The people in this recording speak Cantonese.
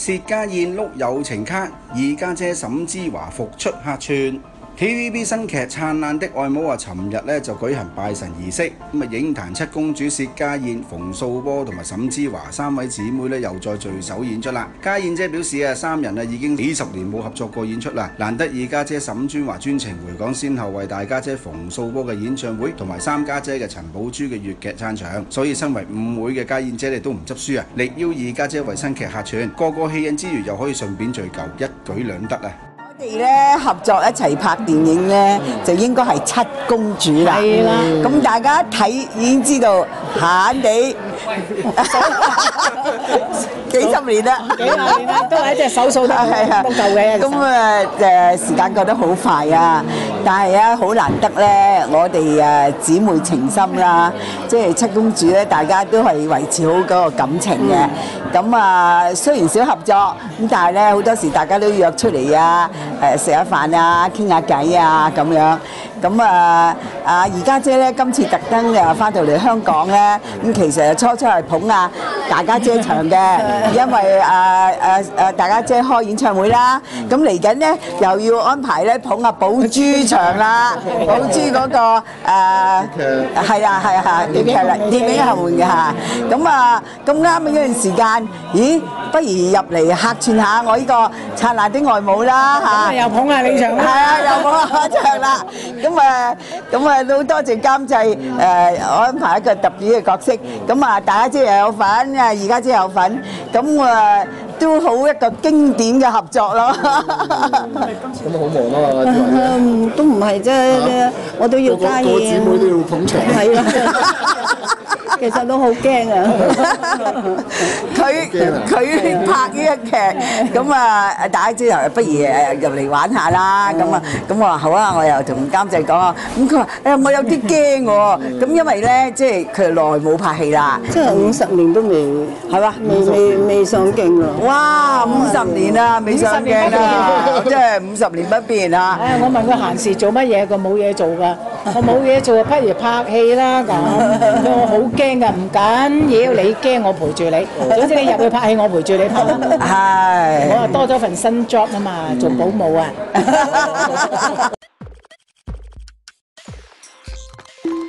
薛家燕碌友情卡，二家姐沈芝華復出客串。TVB 新劇《燦爛的愛慕》尋日咧就舉行拜神儀式，影壇七公主薛家燕、馮素波同埋沈芝華三位姊妹咧又再聚首演出啦。家燕姐表示啊，三人已經幾十年冇合作過演出啦，難得二家姐沈專華專程回港，先後為大家姐馮素波嘅演唱會同埋三家姐嘅陳寶珠嘅粵劇撐場，所以身為五會嘅家燕姐都唔執輸啊，力邀二家姐為新劇客串，個個戲癮之餘又可以順便聚舊，一舉兩得啊！ 我哋咧合作一齊拍電影咧，就應該係七公主啦。係啦，咁大家一睇已經知道閒閒地幾十年啦， 幾十年啦，都係一隻手數得都夠嘅。 咁時間過得好快啊！但係啊，好難得咧，我哋姊妹情深啦，即係七公主咧，大家都係維持好嗰個感情嘅。咁雖然少合作，咁但係咧好多時大家都約出嚟啊，食下飯啊，傾下偈啊咁樣。咁二家姐咧今次特登翻到嚟香港咧，咁其實初係捧大家姐場嘅，因為大家姐開演唱會啦，咁嚟緊咧又要安排咧捧寶珠場啦，寶珠嗰個係啊電劇啦，電影後門嘅嚇，咁啱嘅一段時間，咦，不如入嚟客串下我呢個燦爛的愛慕啦嚇， 又捧下你場啦， 係啊，又捧下我場啦，咁都多謝監製安排一個特別嘅角色，咁大家姐又有份，二家姐有份，咁都好一個經典嘅合作咯。 咁好忙啊！ 都唔係啫，我都要加嘢。個姊妹都要捧場。係啦，其實都好驚啊！ 佢拍呢一劇，咁大家姐又不如入嚟玩下啦。咁我話好啊，我又同監製講啊。咁佢話我有啲驚喎。咁因為咧，即係佢耐冇拍戲啦， 即係50年都未係嘛，未上鏡啊！ 哇，50年啦，未上鏡啊！即係50年不變啊！ 我問佢閒時做乜嘢，佢冇嘢做㗎。我冇嘢做，不如拍戲啦咁。我好驚㗎，唔緊要，你驚我陪住你。總之你入去拍戲，我陪住你拍。係。我多咗份新 job 啊嘛，做保姆啊。